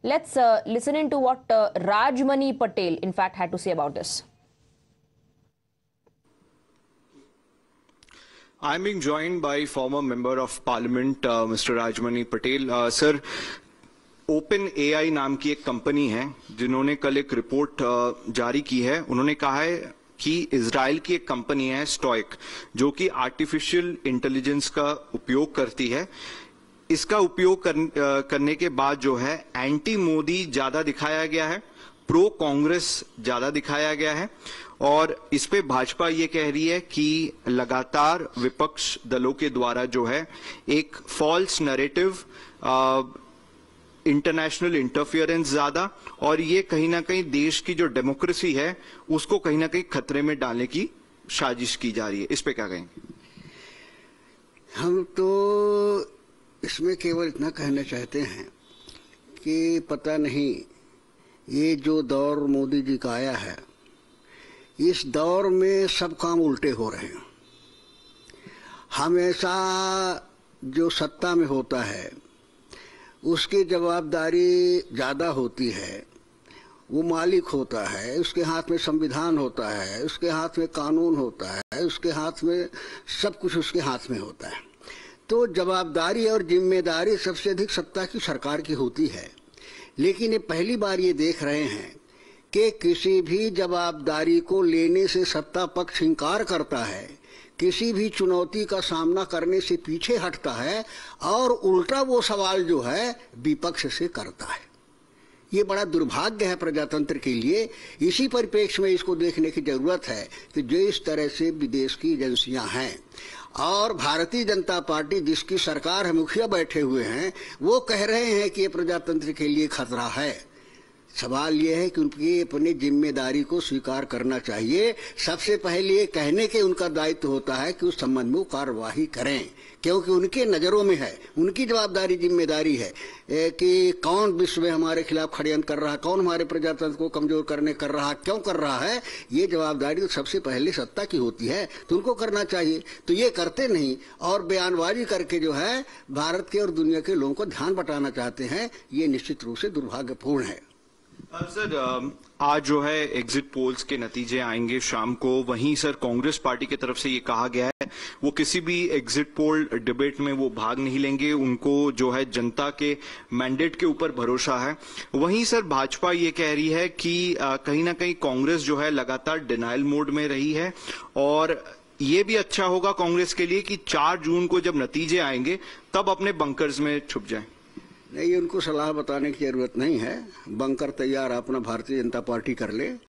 Let's listen into what Rajmani Patel, in fact, had to say about this. I'm being joined by former Member of Parliament, Mr. Rajmani Patel. Sir, open AI नाम की एक company है जिन्होंने कल एक report जारी की है। उन्होंने कहा है कि इजराइल की एक कंपनी है स्टॉइक, जो कि आर्टिफिशियल इंटेलिजेंस का उपयोग करती है। इसका उपयोग करने के बाद जो है एंटी मोदी ज्यादा दिखाया गया है, प्रो कांग्रेस ज्यादा दिखाया गया है, और इस पे भाजपा ये कह रही है कि लगातार विपक्ष दलों के द्वारा जो है एक फॉल्स नैरेटिव, इंटरनेशनल इंटरफियरेंस ज्यादा, और ये कहीं ना कहीं देश की जो डेमोक्रेसी है उसको कहीं ना कहीं खतरे में डालने की साजिश की जा रही है। इस पे क्या कहेंगे? हम तो इसमें केवल इतना कहना चाहते हैं कि पता नहीं ये जो दौर मोदी जी का आया है, इस दौर में सब काम उल्टे हो रहे हैं। हमेशा जो सत्ता में होता है उसकी जवाबदारी ज़्यादा होती है, वो मालिक होता है, उसके हाथ में संविधान होता है, उसके हाथ में कानून होता है, उसके हाथ में सब कुछ उसके हाथ में होता है। तो जवाबदारी और जिम्मेदारी सबसे अधिक सत्ता की सरकार की होती है। लेकिन ये पहली बार ये देख रहे हैं कि किसी भी जवाबदारी को लेने से सत्ता पक्ष इनकार करता है, किसी भी चुनौती का सामना करने से पीछे हटता है, और उल्टा वो सवाल जो है विपक्ष से करता है। ये बड़ा दुर्भाग्य है प्रजातंत्र के लिए। इसी परिप्रेक्ष्य में इसको देखने की जरूरत है कि जो इस तरह से विदेश की एजेंसियां हैं और भारतीय जनता पार्टी जिसकी सरकार है, मुखिया बैठे हुए हैं, वो कह रहे हैं कि ये प्रजातंत्र के लिए खतरा है। सवाल ये है कि उनकी अपनी जिम्मेदारी को स्वीकार करना चाहिए। सबसे पहले ये कहने के उनका दायित्व होता है कि उस संबंध में कार्यवाही करें, क्योंकि उनके नज़रों में है, उनकी जवाबदारी जिम्मेदारी है कि कौन विश्व में हमारे खिलाफ षड्यंत्र कर रहा है, कौन हमारे प्रजातंत्र को कमजोर करने कर रहा है, क्यों कर रहा है। ये जवाबदारी तो सबसे पहले सत्ता की होती है, तो उनको करना चाहिए। तो ये करते नहीं और बयानबाजी करके जो है भारत के और दुनिया के लोगों को ध्यान बटाना चाहते हैं। ये निश्चित रूप से दुर्भाग्यपूर्ण है। सर, आज जो है एग्जिट पोल्स के नतीजे आएंगे शाम को। वहीं सर कांग्रेस पार्टी की तरफ से ये कहा गया है वो किसी भी एग्जिट पोल डिबेट में वो भाग नहीं लेंगे, उनको जो है जनता के मैंडेट के ऊपर भरोसा है। वहीं सर भाजपा ये कह रही है कि कहीं ना कहीं कांग्रेस जो है लगातार डिनायल मोड में रही है, और ये भी अच्छा होगा कांग्रेस के लिए कि 4 जून को जब नतीजे आएंगे तब अपने बंकर्स में छुप जाएं। नहीं, उनको सलाह बताने की जरूरत नहीं है। बंकर तैयार अपना भारतीय जनता पार्टी कर ले।